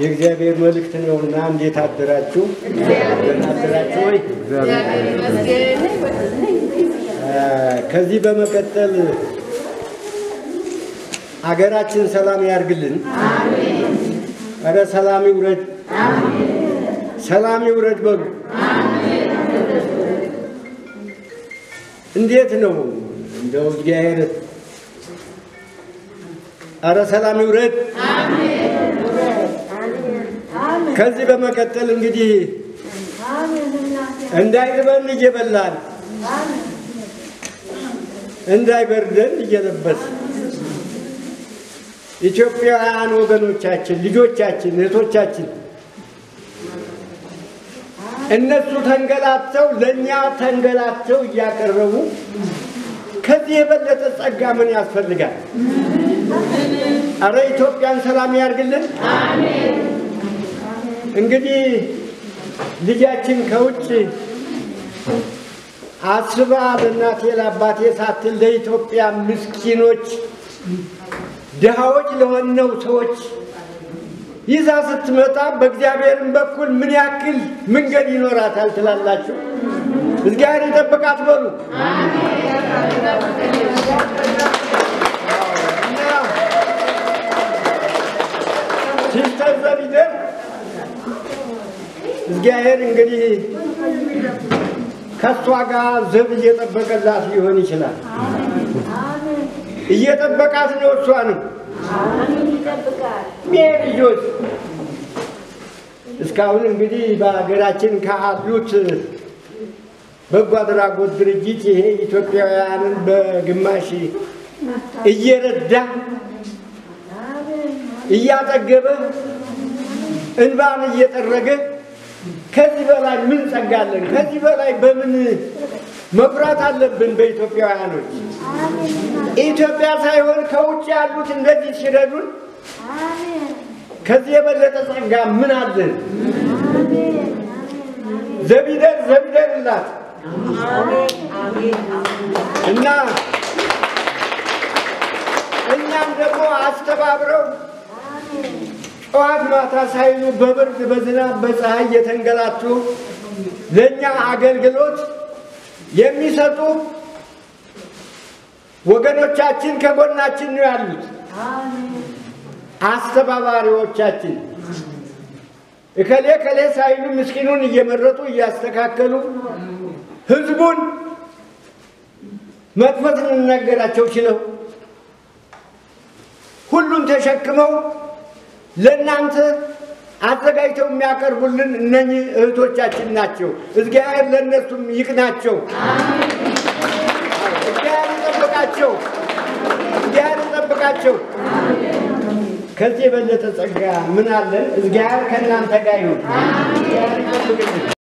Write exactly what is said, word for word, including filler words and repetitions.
የእግዚአብሔር መልእክት ነውና እንዴት አደራችሁ? እንዴት አደራችሁ? ወይ ከዚህ በመቀጠል አገራችን ሰላም ያርግልን። አሜን። አረ ሰላም ይውረድ። አሜን። ሰላም ይውረድ በሉ። አሜን። እንዴት ነው እንደው እግዚአብሔር አረ ሰላም ይውረድ። አሜን። ከዚህ በመቀጠል እንግዲህ እንዳይርበን እየበላን እንዳይበርደን እየለበስን ኢትዮጵያውያን ወገኖቻችን ልጆቻችን እህቶቻችን እነሱ ተንገላተው ለኛ ተንገላተው እያቀረቡ ከዚህ የበለጠ ጸጋ ምን ያስፈልጋል? አረ ኢትዮጵያን ሰላም ያርግልን። አሜን። እንግዲህ ልጃችን ከውጭ አስባ ለእናቴ ለአባቴ ሳትል ለኢትዮጵያ ምስኪኖች ድሃዎች ለሆነው ሰዎች ይዛ ስትመጣ በእግዚአብሔርም በኩል ምን ያክል መንገድ ይኖራታል ትላላችሁ? እግዚአብሔር ይጠብቃት በሉ። ሲስተር ዘቢደር እግዚአብሔር እንግዲህ ከሷ ጋር ዘብ እየጠበቀላት ሊሆን ይችላል። እየጠበቃት ነው እሷንም ሜሪጆስ እስካሁን እንግዲህ በአገራችን ካሉት በጎ አድራጎት ድርጅት ይሄ ኢትዮጵያውያንን በግማሽ እየረዳ እያጠገበ እንባን እየጠረገ ከዚህ በላይ ምን ጸጋለን? ከዚህ በላይ በምን መኩራት አለብን? በኢትዮጵያውያኖች ኢትዮጵያ ሳይሆን ከውጭ ያሉት እንደዚህ ሲረዱን ከዚህ የበለጠ ጸጋ ምን አለን? ዘቢደር ዘቢደርላት እና እኛም ደግሞ አስተባብረው ጠዋት ማታ ሳይሉ በብርድ በዝናብ በፀሐይ የተንገላቱ ለኛ አገልግሎት የሚሰጡ ወገኖቻችን ከጎናችን ነው ያሉት። አስተባባሪዎቻችን እከሌ ከሌ ሳይሉ ምስኪኑን እየመረጡ እያስተካከሉ ህዝቡን መጥፎትን ነገራቸው ችለው ሁሉን ተሸክመው ለናንተ አዘጋጅተው የሚያቀርቡልን እነኚህ እህቶቻችን ናቸው። እግዚአብሔር ለነሱም ይቅናቸው። አሜን። እግዚአብሔር ይጠብቃቸው። እግዚአብሔር ይጠብቃቸው። አሜን። ከዚህ የበለጠ ጸጋ ምን አለ? እግዚአብሔር ከእናንተ ጋር ይሁን። አሜን።